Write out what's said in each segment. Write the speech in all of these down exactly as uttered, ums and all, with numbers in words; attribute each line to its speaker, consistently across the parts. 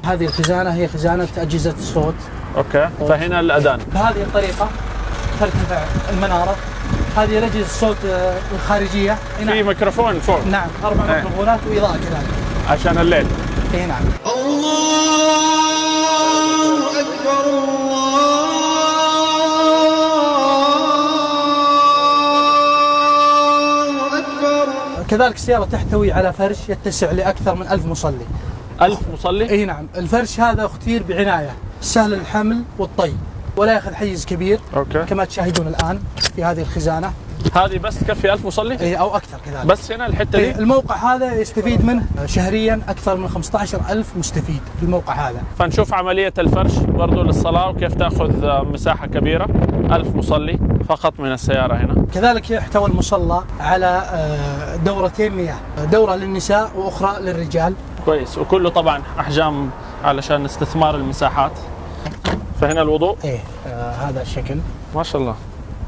Speaker 1: هذه الخزانة هي خزانة أجهزة الصوت.
Speaker 2: اوكي، فهنا الأذان.
Speaker 1: بهذه الطريقة ترتفع المنارة. هذه أجهزة الصوت الخارجية.
Speaker 2: في ميكروفون فوق.
Speaker 1: نعم، أربع
Speaker 2: ايه.
Speaker 1: ميكروفونات وإضاءة كذلك.
Speaker 2: عشان الليل.
Speaker 1: اي نعم.
Speaker 3: الله أكبر الله أكبر.
Speaker 1: كذلك السيارة تحتوي على فرش يتسع لأكثر من ألف مصلي.
Speaker 2: ألف مصلي؟
Speaker 1: اي نعم، الفرش هذا اختير بعناية، سهل الحمل والطي، ولا ياخذ حيز كبير.
Speaker 2: اوكي.
Speaker 1: كما تشاهدون الآن في هذه الخزانة.
Speaker 2: هذه بس تكفي ألف مصلي؟
Speaker 1: اي او اكثر كذلك.
Speaker 2: بس هنا الحتة دي؟
Speaker 1: الموقع هذا يستفيد منه شهريا اكثر من خمسة عشر ألف مستفيد في الموقع هذا.
Speaker 2: فنشوف عملية الفرش برضو للصلاة وكيف تأخذ مساحة كبيرة. ألف مصلي فقط من السيارة هنا.
Speaker 1: كذلك يحتوي المصلى على دورتين مياه، دورة للنساء وأخرى للرجال.
Speaker 2: كويس، وكله طبعا أحجام علشان استثمار المساحات. فهنا الوضوء؟
Speaker 1: ايه آه هذا الشكل.
Speaker 2: ما شاء الله.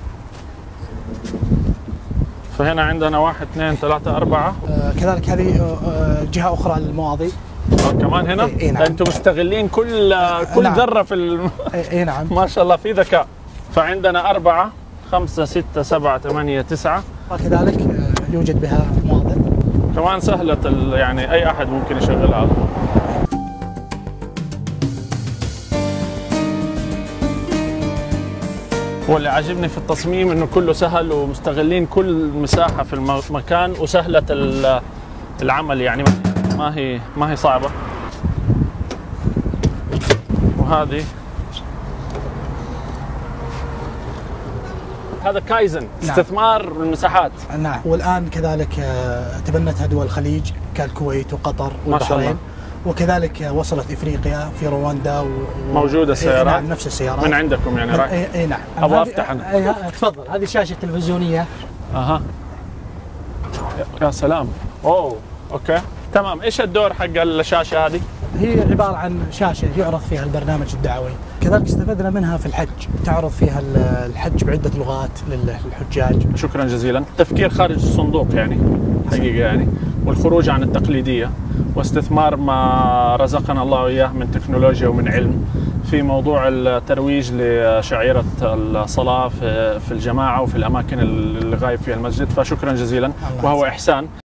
Speaker 2: فهنا عندنا واحد اثنين ثلاثة أربعة.
Speaker 1: آه كذلك هذه آه جهة أخرى للمواضيع.
Speaker 2: كمان هنا؟
Speaker 1: إيه نعم.
Speaker 2: أنتم مستغلين كل كل
Speaker 1: نعم.
Speaker 2: ذرة في الم...
Speaker 1: إيه, إيه نعم.
Speaker 2: ما شاء الله في ذكاء. فعندنا أربعة خمسة ستة سبعة ثمانية تسعة.
Speaker 1: وكذلك آه يوجد بها مواضع.
Speaker 2: كمان سهلة ال... يعني أي أحد ممكن يشغل هذا. واللي عاجبني في التصميم انه كله سهل ومستغلين كل مساحة في المكان وسهلة العمل، يعني ما هي ما هي صعبة. وهذه هذا كايزن. نعم. استثمار المساحات.
Speaker 1: نعم. والآن كذلك تبنتها دول الخليج كالكويت وقطر والبحرين، وكذلك وصلت افريقيا في رواندا و...
Speaker 2: موجوده السيارات.
Speaker 1: نعم نفس السيارات
Speaker 2: من عندكم يعني رايح.
Speaker 1: اي اي نعم.
Speaker 2: ابغى افتح انا.
Speaker 1: اي تفضل. هذه شاشه تلفزيونيه.
Speaker 2: اها يا سلام. اوه اوكي تمام. ايش الدور حق الشاشه هذه؟
Speaker 1: هي عباره عن شاشه يعرض فيها البرنامج الدعوي. كذلك استفدنا منها في الحج، تعرض فيها الحج بعده لغات للحجاج.
Speaker 2: شكرا جزيلا. تفكير خارج الصندوق يعني حقيقه يعني، والخروج عن التقليديه واستثمار ما رزقنا الله اياه من تكنولوجيا ومن علم في موضوع الترويج لشعيرة الصلاة في الجماعة وفي الأماكن اللي غايب فيها المسجد. فشكرا جزيلا، وهو إحسان.